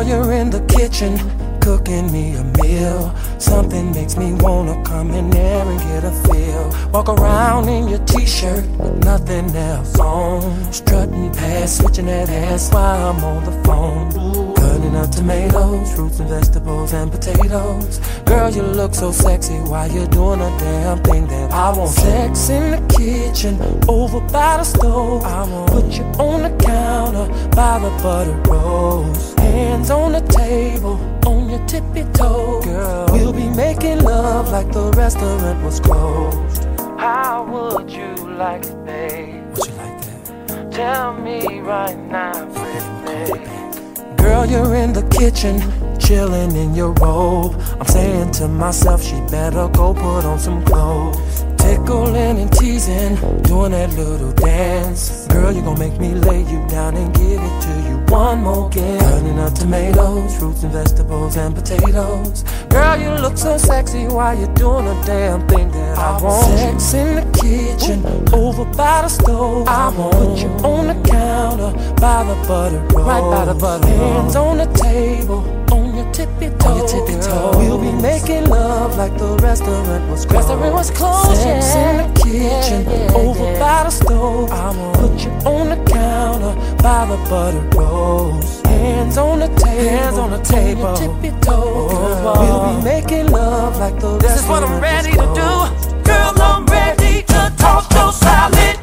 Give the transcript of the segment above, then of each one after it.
you're in the kitchen, cooking me a meal. Something makes me wanna come in there and get a feel. Walk around in your t-shirt with nothing else on, strutting past, switching that ass while I'm on the phone. Cutting up tomatoes, fruits and vegetables and potatoes. Girl, you look so sexy while you're doing a damn thing that I want. Sex in the kitchen, over by the stove. I want put you on the counter by the buttered rolls. Hands on the table, on your tippy toe. Girl, we'll be making love like the restaurant was closed. How would you like it, babe? Would you like that? Tell me right now, pretty babe. Girl, you're in the kitchen, chilling in your robe. I'm saying to myself, she better go put on some clothes. Tickling and teasing, doing that little dance. Girl, you gon' make me lay you down and give it to you one more again. Cutting up tomatoes, fruits and vegetables and potatoes. Girl, you look so sexy while you're doing a damn thing that I want. Sex in the kitchen, over by the stove. I want put you on the counter by the buttered roll. Right by the buttered roll. Hands on the table, on your tippy toe. We'll be making love like the restaurant was closed. Sex in the kitchen, over by the stove. I want put you on the counter by the buttered rolls. Hands on the table, on your tippy toe. We'll be making love like the restaurant was closed. This is what I'm ready to do. Girl, I'm ready to toss your salad.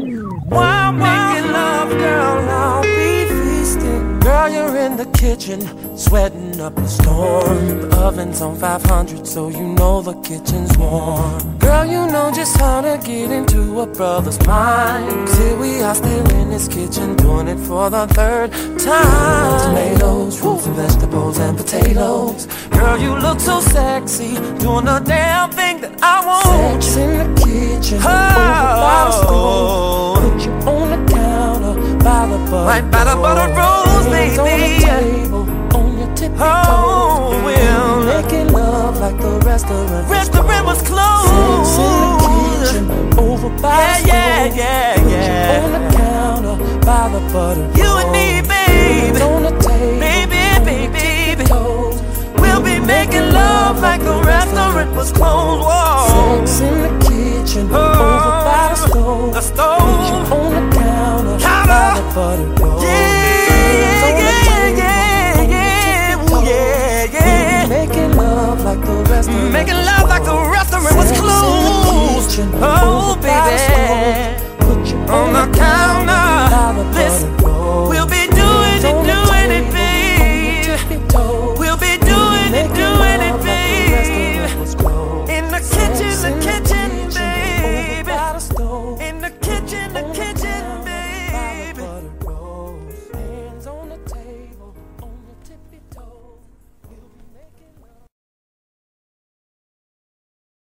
While I'm making love, girl, I'll be feasting. Girl, you're in the kitchen, sweating up a storm. The oven's on 500, so you know the kitchen's warm. Girl, you know just how to get into a brother's mind. 'Cause here we are still in this kitchen, doing it for the third time. Tomatoes, fruits and vegetables and potatoes. Girl, you look so sexy, doing the damn thing that I want. Sex in the kitchen, over by the stove. Put you on the counter by the butter, right by the butter rolls, baby. On the table, on your tippy toes. We'll making love like the restaurant was closed. Sex in the kitchen, over by the stove. Put you on the counter by the butter rolls. You and me, baby. On the table, baby. We'll be making love like the restaurant was closed. Whoa. Sex in the kitchen, over by the stove. Put you on the counter by the butter rolls. Making love like the restaurant was closed.